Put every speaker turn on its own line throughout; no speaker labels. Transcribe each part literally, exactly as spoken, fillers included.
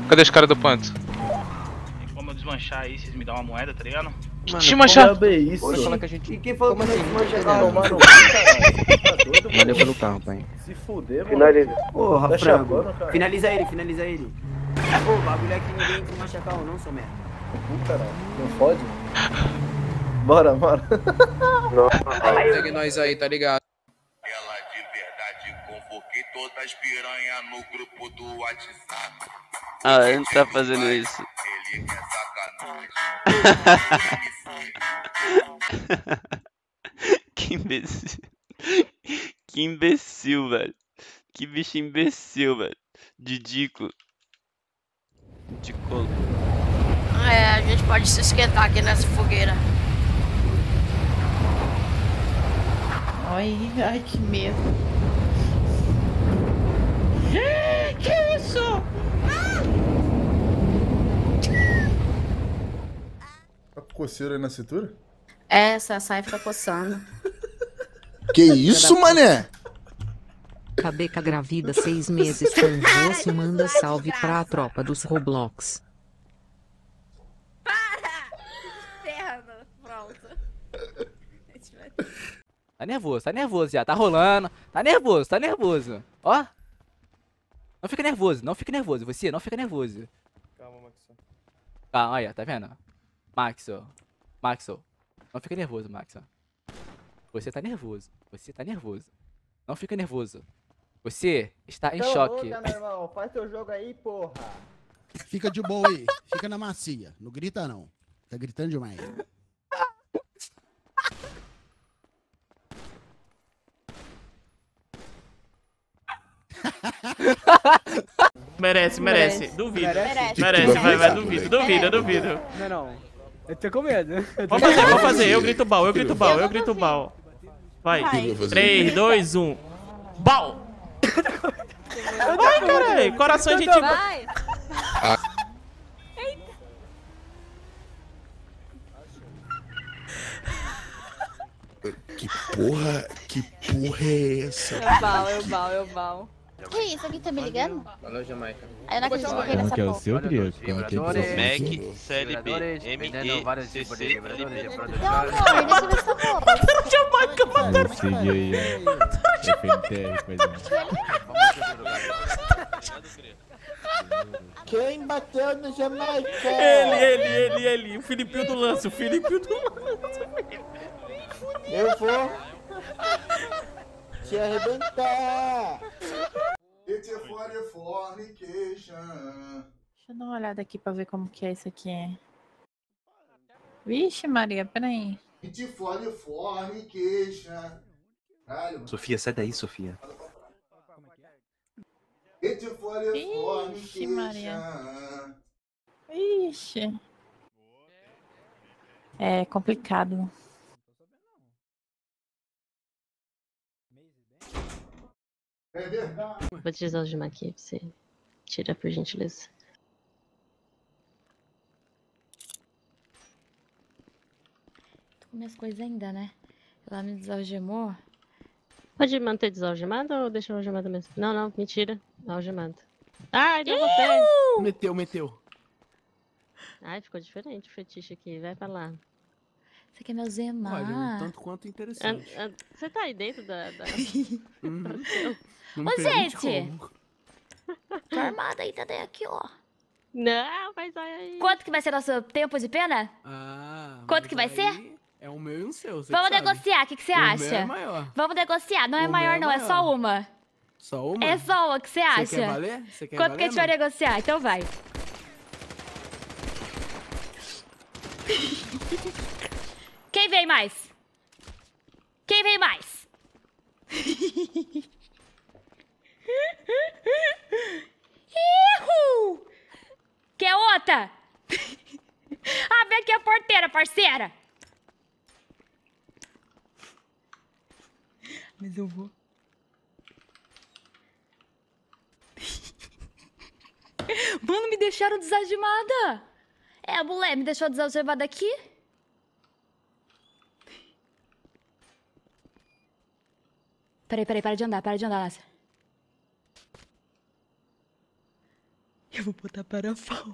Cadê os caras do ponto?
Tem como eu desmanchar aí, vocês me dão uma moeda, tá ligado?
Mano, desmanchar?
É isso?
Pode falar que a gente...
E quem falou
Como
que
assim?
desmancha carro, mano? Tá doido,
Valeu pelo carro, pai.
Se fuder, mano.
Finaliza.
Porra,
Tá
frango.
chapando, cara.
Finaliza ele, finaliza ele. Pô, o bagulho é que ninguém desmancha carro não, seu merda.
Puta, caralho. Não fode? Bora, bora.
Segue nós aí, tá ligado?
Ela de verdade, convoquei todas as piranhas no grupo do WhatsApp.
Ah, a gente tá fazendo isso.
Ele quer sacanagem.
Que imbecil. Que imbecil, velho. Que bicho imbecil, velho. Didico. Didicolo.
É, a gente pode se esquentar aqui nessa fogueira.
Ai, ai, que medo. Que isso?
Tá com coceira aí na cintura?
É, essa sai fica coçando.
Que isso, mané?
Cabeca gravida seis meses com você manda salve pra a tropa dos Roblox.
Inferno, pronto.
Tá nervoso, tá nervoso já, tá rolando. Tá nervoso, tá nervoso. Ó. Não fica nervoso, não fica nervoso. Você não fica nervoso.
Calma, Maxon.
Calma, aí, ó, tá vendo? Maxo. Maxo. Não fica nervoso, Maxo. Você tá nervoso. Você tá nervoso. Não fica nervoso. Você está em
Cala a
choque.
boca, meu irmão. Faz teu jogo aí, porra.
Fica de boa aí. Fica na macia. Não grita, não. Tá gritando demais.
Merece, merece. Duvido.
Merece.
Merece, vai, vai, duvido, duvido, duvido.
Não, não. Eu tô com medo.
Vamos fazer, vamos fazer. Eu grito bal, eu grito bal, eu grito bal. Vai. três, dois, um. Bal! Vai, caralho. Coração a gente.
Vai.
Que porra, que porra é essa?
Eu bal, eu bal, eu bal. Que isso? Alguém tá me ligando?
Valeu, Jamaica.
Aí eu não acredito que eu caí nessa porra.
seu, Crio? Como que é o seu?
Mac,
C L B, M E, C C, L B.
Não, amor, deixa eu ver se tá bom.
Jamaica, mataram.
Siga aí, F N T R, coisa.
Quem bateu no Jamaica?
Ele, ele, ele, ele. O Filipinho do lance, o Filipinho do lance.
Eu vou te arrebentar.
It's a for fornication.
Deixa eu dar uma olhada aqui pra ver como que é isso aqui. Vixe, Maria, peraí.
It's for fornication. Caralho.
Sofia, sai daí, Sofia.
It's for
Ixi, Maria. Ixi. É complicado.
É verdade.
Vou te desalgemar aqui pra você. Tira, por gentileza. Tô com minhas coisas ainda, né? Ela me desalgemou. Pode manter desalgemado ou deixar algemado mesmo? Não, não, mentira. Algemado. Ai, deu você!
Meteu, meteu.
Ai, ficou diferente o fetiche aqui. Vai pra lá. Você quer me algemar?
Olha, um tanto quanto interessante.
Ah, ah, você tá aí dentro da... da...
Uhum. Não
Ô,
pergunte
gente!
como.
Tô armada aí, tá daí aqui, ó. Não, mas aí... Quanto que vai ser nosso tempo de pena?
Ah,
Quanto
mas
que vai
aí
ser?
É o meu e o seu. você
Vamos
que sabe.
negociar, o que, que você
O meu
acha?
é maior.
Vamos negociar. Não é
O
maior,
meu é
não, é
maior.
só uma.
Só uma?
É só uma, o que você acha?
Você quer valer? Você quer
Quanto
valer,
que a gente vai
não?
negociar? Então vai. Quem vem mais? Quem vem mais? Ihu! Quer outra? Abre aqui a porteira, parceira. Mas eu vou. Mano, me deixaram desalgemada. É, a mulher me deixou desalgemada aqui. Peraí, peraí, para de andar, para de andar, Lázaro. Eu vou botar parafal.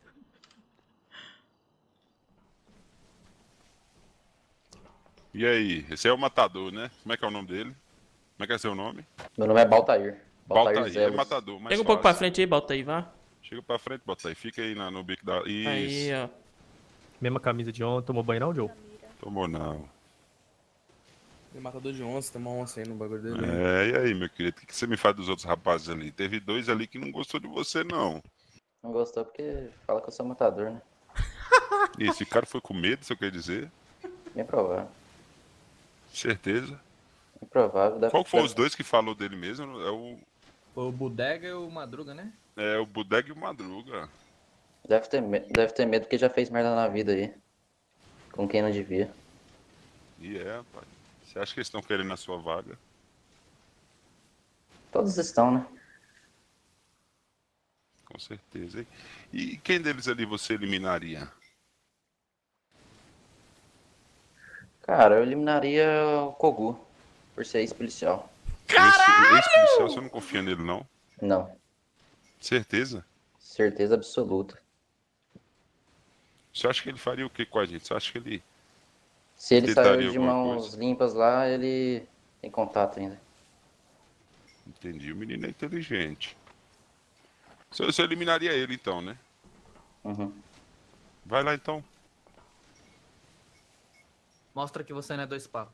E aí, esse é o matador, né? Como é que é o nome dele? Como é que é seu nome?
Meu nome é Baltair.
Baltair, é matador, mas
Chega um pouco pra frente aí, bota aí, vá.
Chega pra frente, bota aí. Fica aí na, no bico da... Isso.
Aí, ó.
Mesma camisa de ontem, tomou banho não, Joe?
Tomou não.
Ele matador de onça, tem uma onça aí no bagulho dele.
É, e aí, meu querido? O que, que você me faz dos outros rapazes ali? Teve dois ali que não gostou de você, não.
Não gostou porque fala que eu sou matador, né?
E esse cara foi com medo, você quer dizer?
Bem provável.
Certeza?
Bem provável. Deve
Qual que foi
deve...
os dois que falou dele mesmo? É o...
Foi o Bodega e o Madruga, né?
É, o Bodega e o Madruga.
Deve ter, me... deve ter medo porque já fez merda na vida aí. Com quem não devia.
E é, pai. Você acha que eles estão querendo a sua vaga?
Todos estão, né?
Com certeza. E quem deles ali você eliminaria?
Cara, eu eliminaria o Kogu, por ser ex-policial.
Esse ex-policial, você não confia nele, não?
Não.
Certeza?
Certeza absoluta.
Você acha que ele faria o que com a gente? Você acha que ele...
Se ele
tentaria
saiu de
alguma
mãos
coisa?
limpas lá, ele tem contato ainda.
Entendi, o menino é inteligente. Você, você eliminaria ele então, né?
Uhum.
Vai lá então.
Mostra que você não é dois papos.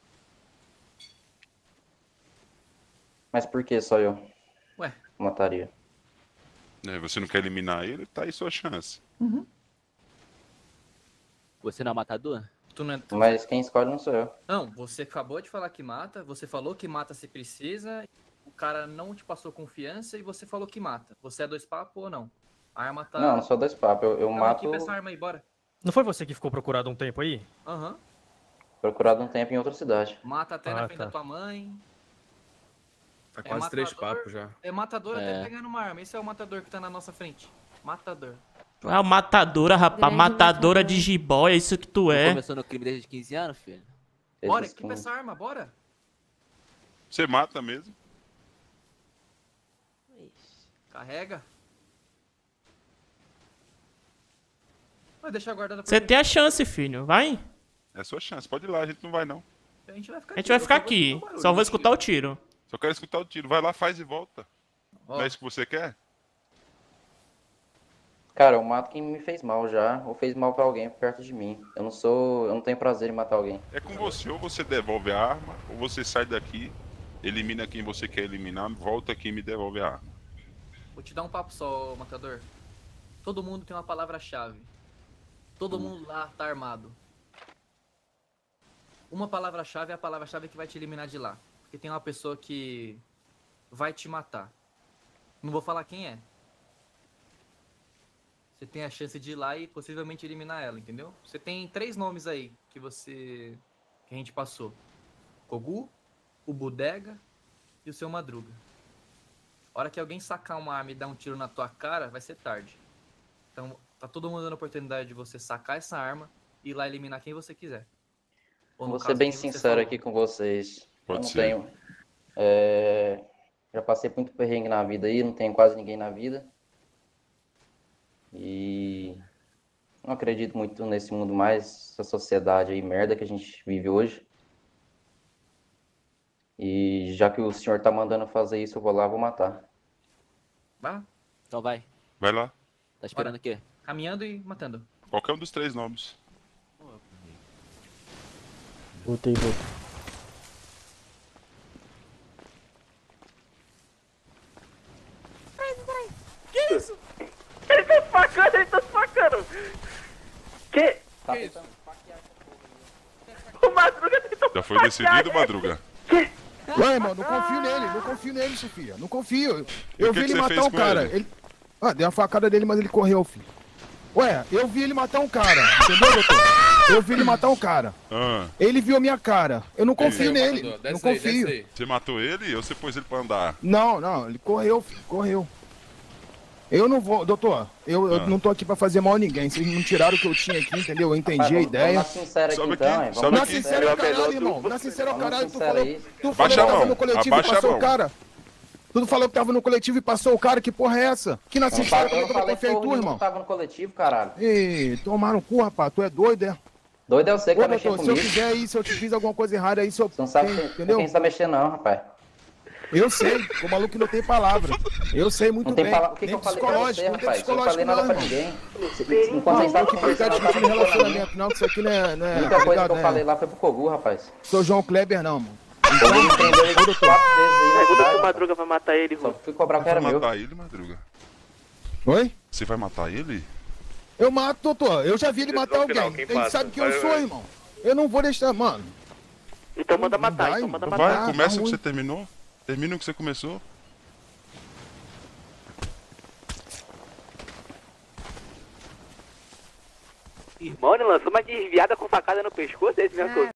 Mas por que só eu?
Ué.
Mataria.
É, você não quer eliminar ele, tá aí sua chance.
Uhum. Você não é matador?
Tu não é...
Mas quem escolhe não sou eu.
Não, você acabou de falar que mata, você falou que mata se precisa, o cara não te passou confiança e você falou que mata. Você é dois papos ou não? A arma tá...
Não, não sou dois papos. Eu, eu
Então,
mato...
equipa essa arma aí, bora.
Não foi você que ficou procurado um tempo aí?
Aham. Uhum.
Procurado um tempo em outra cidade.
Mata até
Ah,
na frente
tá.
da tua mãe.
Tá
É
quase
matador,
três papos já.
É matador
É.
até pegando uma arma. Esse é o matador que tá na nossa frente. Matador.
Tu é uma matadora, rapaz.
Grande
Matadora
matador.
de jiboia, é isso que tu
Tu
é.
começou no crime desde quinze anos, filho?
Bora,
Eles
equipa
com-
essa arma, bora.
Você mata mesmo?
Carrega. Vai deixar guardada por
Você
quê?
tem a chance, filho. Vai.
É sua chance, pode ir lá, a gente não vai não.
A gente vai ficar
A gente vai ficar aqui. Só vou escutar o tiro.
Só quero escutar o tiro, vai lá, faz e volta.
Ó.
Não é isso que você quer?
Cara, eu mato quem me fez mal já, ou fez mal pra alguém perto de mim. Eu não sou... Eu não tenho prazer em matar alguém.
É com você, ou você devolve a arma, ou você sai daqui, elimina quem você quer eliminar, volta aqui e me devolve a arma.
Vou te dar um papo só, matador. Todo mundo tem uma palavra-chave. Todo mundo lá tá armado. Uma palavra-chave é a palavra-chave que vai te eliminar de lá. Porque tem uma pessoa que vai te matar. Não vou falar quem é. Você tem a chance de ir lá e possivelmente eliminar ela, entendeu? Você tem três nomes aí que você... que a gente passou. Kogu, o Bodega e o seu Madruga. A hora que alguém sacar uma arma e dar um tiro na tua cara, vai ser tarde. Então, tá todo mundo dando a oportunidade de você sacar essa arma e ir lá eliminar quem você quiser. Ou, no
Vou ser
caso,
bem
quem você
sincero
falou.
aqui com vocês.
Pode
eu não
ser.
tenho. É, já passei muito perrengue na vida aí, não tenho quase ninguém na vida. E não acredito muito nesse mundo mais, essa sociedade aí merda que a gente vive hoje. E já que o senhor tá mandando fazer isso, eu vou lá, vou matar.
Vá,
Então vai.
Vai lá,
Tá esperando
Bora.
o quê?
caminhando e matando.
qualquer um dos três nomes.
Voltei, voltei.
Que isso?
Ele tá esfacando, ele tá esfacando. Que?
Tá
Que isso?
tentando
O Madruga tentou
Já foi
esfaquear
decidido,
ele.
Madruga?
Ué, irmão, não confio nele, não confio nele, Sofia. Não confio. Eu
o que
vi
que
ele
você
matar
fez
um
com
cara.
ele?
Ele... Ah, dei uma facada dele, mas ele correu, filho. Ué, eu vi ele matar um cara, entendeu, doutor? Eu vi ele matar um cara.
Ah,
Ele viu a minha cara. Eu não confio
Desce aí,
nele.
matador,
Não
desce aí,
confio.
desce aí.
você matou ele ou você pôs ele pra andar?
Não, não, ele correu, filho, correu. Eu não vou, doutor, eu, eu
Ah.
não tô aqui pra fazer mal a ninguém. Vocês não tiraram o que eu tinha aqui, entendeu? Eu entendi
Vai,
a
vamos-
ideia.
Vamos na sincera aqui
Sobe
então,
aqui,
hein?
sobe
Vamos
Na
aqui.
sincera é o
Melhor
caralho,
melhor
irmão.
tu-
Na sincera é o
Vamos
caralho. Tu
sincera
falou,
aí.
tu
Abaixa
falou
a
que tava
mão,
no coletivo e
abaixa a
passou
mão.
o cara. Tu falou que tava no coletivo e passou o cara, que porra é essa? Que na
Eu não
cidade
falei- eu não
eu
falei
confiei em
porra
tu,
nenhuma,
irmão.
tava no coletivo, caralho.
Ih, tomaram no cu, rapaz, tu é doido, é?
Doido é você que
Ô,
tá mexendo
doutor, se eu
comigo.
fizer aí, se eu te fiz alguma coisa errada aí, se eu...
Você não sabe
Tem-
quem,
entendeu?
quem você tá mexendo não, rapaz.
Eu sei, o maluco não tem palavra. Eu sei muito
Não tem
bem.
palavra. O que, que
Nem
eu falei pra
psicológico,
você,
não tem
rapaz? Eu não
psicológico
falei nada
não,
pra
irmão.
ninguém. Se- Enquanto a gente
Não,
tava
que ficar
conversando,
discutindo
tava falando
relacionamento, não, que isso aqui não é... Não
a
é
única coisa
obrigado,
que eu
né?
falei lá foi pro Kogu, rapaz.
Sou João Kleber, não, mano.
Então, ele prendeu ele quatro vezes aí na
Pergunta
cidade.
se o Madruga vai matar ele,
Só fui cobrar o que
Vai
era meu.
matar ele, Madruga?
Oi?
Você vai matar ele?
Eu mato, doutor. Eu já vi ele matar
no final,
alguém.
quem
Ele
passa?
sabe quem eu
Vai,
sou,
vai.
irmão. Eu não vou deixar, mano.
Então manda matar,
vai,
então manda
Vai,
matar.
começa
tá
o que
ruim.
você terminou. Termina o que você começou.
Irmão, ele lançou uma desviada com facada no pescoço, é esse mesmo que eu